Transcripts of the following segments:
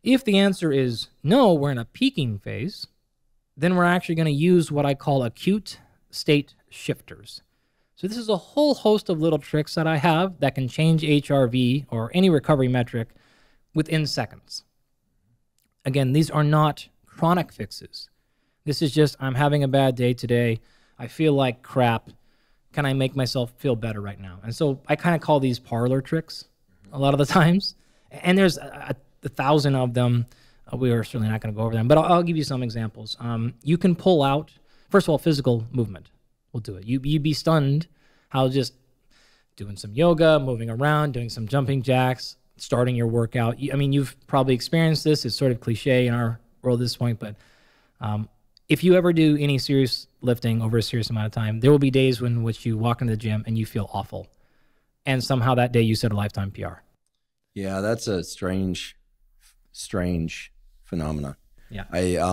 If the answer is no, we're in a peaking phase, then we're actually going to use what I call acute state shifters. So this is a whole host of little tricks that I have that can change HRV or any recovery metric within seconds. Again, these are not chronic fixes. This is just, I'm having a bad day today. I feel like crap. Can I make myself feel better right now? And so I kind of call these parlor tricks a lot of the times. And there's a thousand of them. We are certainly not going to go over them, but I'll give you some examples. You can pull out, first of all, physical movement will do it. You'd be stunned how just doing some yoga, moving around, doing some jumping jacks, starting your workout. I mean, you've probably experienced this. It's sort of cliche in our world at this point, but if you ever do any serious lifting over a serious amount of time, there will be days in which you walk into the gym and you feel awful. And somehow that day you set a lifetime PR. Yeah, that's a strange phenomena. Yeah.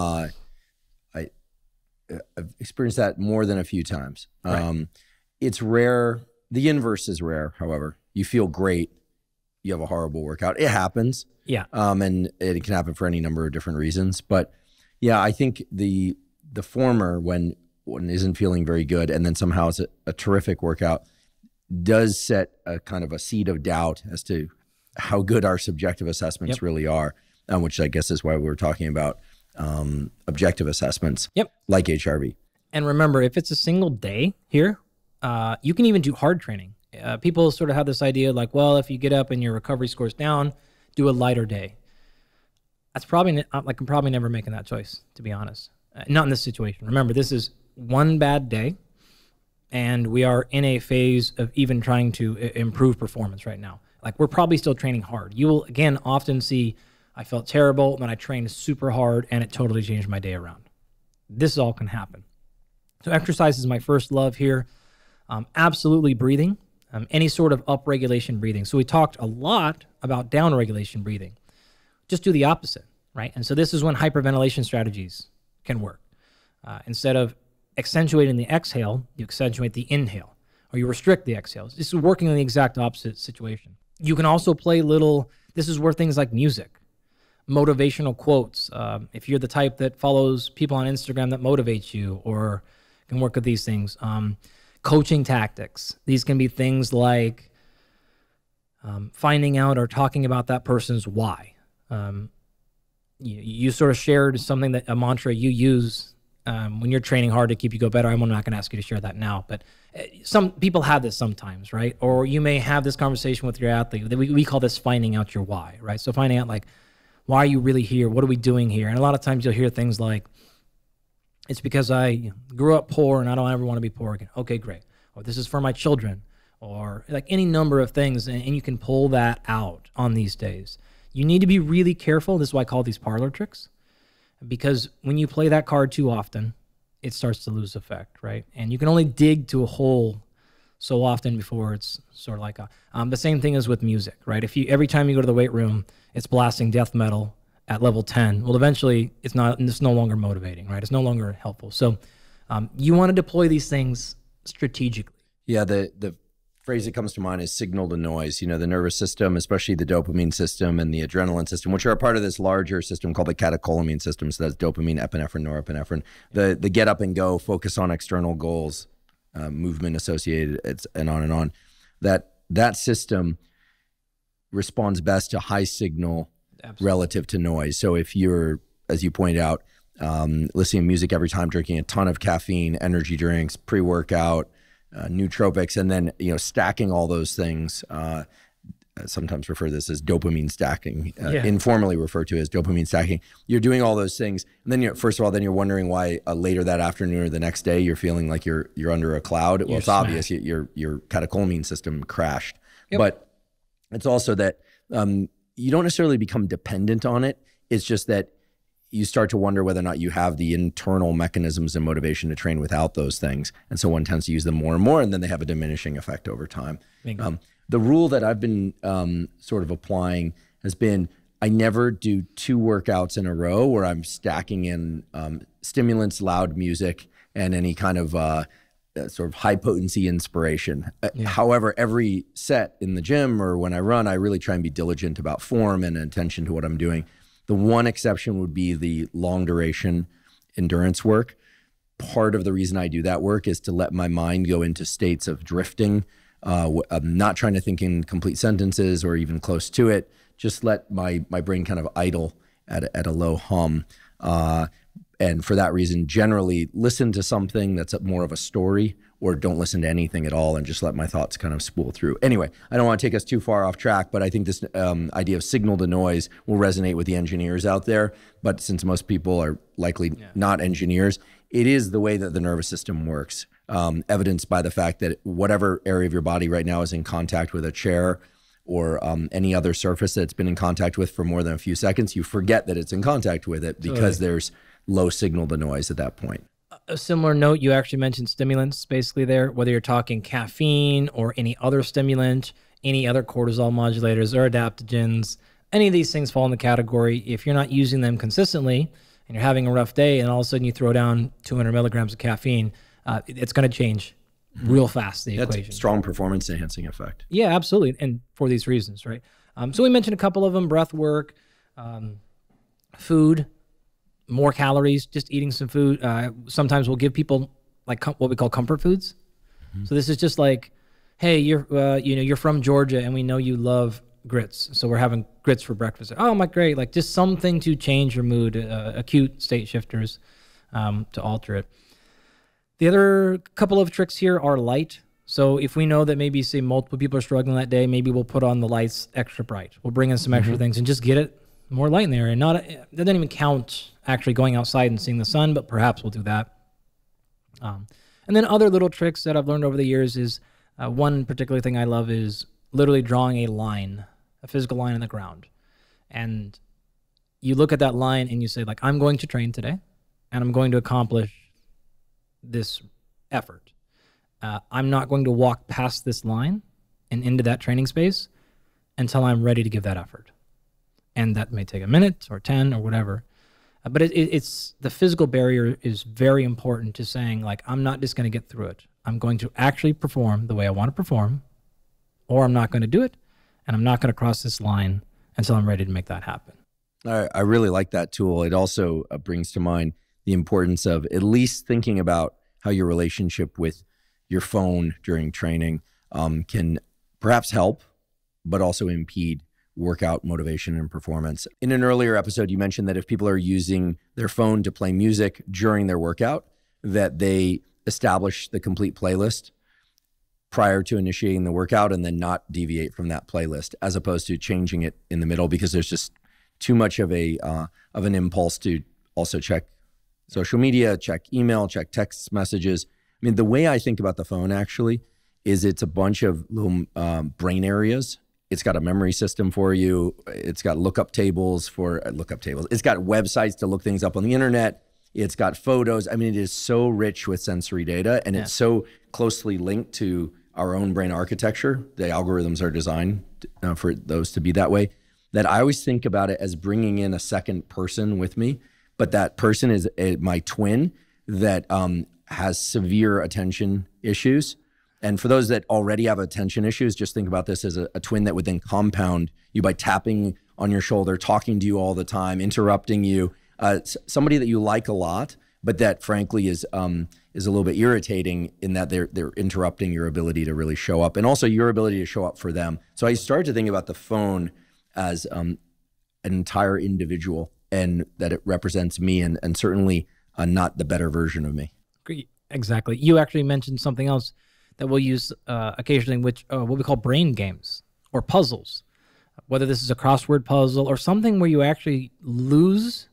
I've experienced that more than a few times. Right. It's rare. The inverse is rare, however. You feel great. You have a horrible workout. It happens. Yeah. And it can happen for any number of different reasons. But yeah, I think the former, when one isn't feeling very good and then somehow it's a terrific workout, does set a kind of a seed of doubt as to how good our subjective assessments really are, which I guess is why we were talking about objective assessments like HRV. And remember, if it's a single day here, you can even do hard training. People sort of have this idea like, well, if you get up and your recovery score's down, do a lighter day. That's probably, like, I'm probably never making that choice, to be honest. Not in this situation. Remember, this is one bad day, and we are in a phase of even trying to improve performance right now. Like, we're probably still training hard. You will, again, often see, I felt terrible when I trained super hard, and it totally changed my day around. This all can happen. So exercise is my first love here. Absolutely breathing, any sort of upregulation breathing. So we talked a lot about downregulation breathing. Just do the opposite, right? And so this is when hyperventilation strategies can work. Instead of accentuating the exhale, you accentuate the inhale, or you restrict the exhales. This is working in the exact opposite situation. You can also play this is where things like music, motivational quotes, if you're the type that follows people on Instagram that motivate you, or can work with these things. Coaching tactics. These can be things like finding out or talking about that person's why. You sort of shared something, a mantra you use when you're training hard to keep you go better. I'm not going to ask you to share that now, but some people have this sometimes, right? Or you may have this conversation with your athlete. We call this finding out your why, right? So finding out, like, why are you really here? What are we doing here? And a lot of times you'll hear things like, it's because I grew up poor and I don't ever want to be poor again. Okay, great. Or this is for my children, or like any number of things. And you can pull that out on these days. You need to be really careful. This is why I call these parlor tricks, because when you play that card too often, it starts to lose effect, right? And you can only dig to a hole so often before it's sort of like the same thing is with music, right? If every time you go to the weight room, it's blasting death metal at level 10, well, eventually it's no longer motivating, right? It's no longer helpful. So you want to deploy these things strategically. Yeah, the phrase that comes to mind is signal to noise. You know, the nervous system, especially the dopamine system and the adrenaline system, which are a part of this larger system called the catecholamine system. So that's dopamine, epinephrine, norepinephrine. The get up and go, focus on external goals, movement associated, and on and on. That system responds best to high signal relative to noise. So if you're, as you point out, listening to music every time, drinking a ton of caffeine, energy drinks, pre-workout, nootropics, and then stacking all those things. Sometimes refer to this as dopamine stacking, informally referred to as dopamine stacking. You're doing all those things, and then first of all, you're wondering why later that afternoon or the next day you're feeling like you're under a cloud. Well, it's obvious your catecholamine system crashed. Yep. But it's also that you don't necessarily become dependent on it. It's just that you start to wonder whether or not you have the internal mechanisms and motivation to train without those things. And so one tends to use them more and more, and then they have a diminishing effect over time. The rule that I've been sort of applying has been, I never do 2 workouts in a row where I'm stacking in stimulants, loud music, and any kind of sort of high potency inspiration. However, every set in the gym or when I run, I really try and be diligent about form and attention to what I'm doing. The one exception would be the long duration endurance work. Part of the reason I do that work is to let my mind go into states of drifting. I'm not trying to think in complete sentences or even close to it. Just let my brain kind of idle at a low hum. And for that reason, generally listen to something that's more of a story, or don't listen to anything at all and just let my thoughts kind of spool through. Anyway, I don't want to take us too far off track, but I think this idea of signal to noise will resonate with the engineers out there. But since most people are likely not engineers, it is the way that the nervous system works, evidenced by the fact that whatever area of your body right now is in contact with a chair or any other surface that's been in contact with for more than a few seconds, you forget that it's in contact with it because there's low signal to noise at that point. A similar note, you actually mentioned stimulants basically there, whether you're talking caffeine or any other stimulant, any other cortisol modulators or adaptogens, any of these things fall in the category. If you're not using them consistently and you're having a rough day and all of a sudden you throw down 200 milligrams of caffeine, it's going to change real fast, the equation. Strong performance enhancing effect. Yeah, absolutely. And for these reasons, right? So we mentioned a couple of them: breath work, food, more calories, just eating some food. Sometimes we'll give people like what we call comfort foods. So this is just like, hey, you're from Georgia and we know you love grits, so we're having grits for breakfast. Oh my, great. Like just something to change your mood, acute state shifters to alter it. The other couple of tricks here are light. So if we know that maybe, say, multiple people are struggling that day, maybe we'll put on the lights extra bright. We'll bring in some extra things and just get it more light in there. And that doesn't even count actually going outside and seeing the sun, but perhaps we'll do that. And then other little tricks that I've learned over the years is one particular thing I love is literally drawing a line, a physical line in the ground. And you look at that line and you say, like, I'm going to train today and I'm going to accomplish this effort. I'm not going to walk past this line and into that training space until I'm ready to give that effort. And that may take a minute or 10 or whatever. But it's the physical barrier is very important to saying, like, I'm not just going to get through it. I'm going to actually perform the way I want to perform, or I'm not going to do it, and I'm not going to cross this line until I'm ready to make that happen. I really like that tool. It also brings to mind the importance of at least thinking about how your relationship with your phone during training can perhaps help, but also impede workout motivation and performance. In an earlier episode, you mentioned that if people are using their phone to play music during their workout, that they establish the complete playlist prior to initiating the workout and then not deviate from that playlist, as opposed to changing it in the middle, because there's just too much of an impulse to also check social media, check email, check text messages. I mean, the way I think about the phone actually is it's a bunch of little brain areas. It's got a memory system for you. It's got lookup tables. It's got websites to look things up on the internet. It's got photos. I mean, it is so rich with sensory data, and it's so closely linked to our own brain architecture. The algorithms are designed for those to be that way, that I always think about it as bringing in a second person with me. But that person is my twin that has severe attention issues. And for those that already have attention issues, just think about this as a twin that would then compound you by tapping on your shoulder, talking to you all the time, interrupting you. Somebody that you like a lot, but that frankly is a little bit irritating in that they're interrupting your ability to really show up, and also your ability to show up for them. So I started to think about the phone as an entire individual, and that it represents me, and certainly not the better version of me. Exactly. You actually mentioned something else that we'll use occasionally, which what we call brain games or puzzles, whether this is a crossword puzzle or something where you actually lose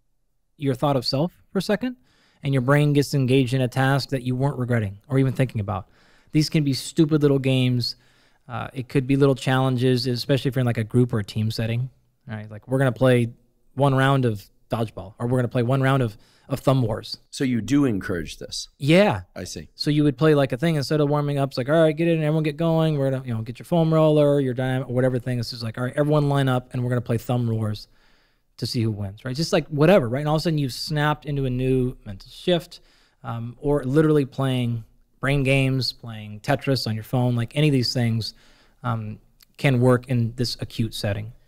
your thought of self for a second and your brain gets engaged in a task that you weren't regretting or even thinking about. These can be stupid little games. It could be little challenges, especially if you're in like a group or a team setting. All right, like we're going to play one round of dodgeball, or we're going to play one round of thumb wars. So you do encourage this? Yeah. I see. So you would play like a thing instead of warming up. It's like, all right, get in, everyone get going. We're going to, get your foam roller, your dynamite, or whatever thing. It's just like, all right, everyone line up and we're going to play thumb wars to see who wins, right? Just like whatever, right? And all of a sudden you've snapped into a new mental shift, or literally playing brain games, playing Tetris on your phone, like any of these things can work in this acute setting.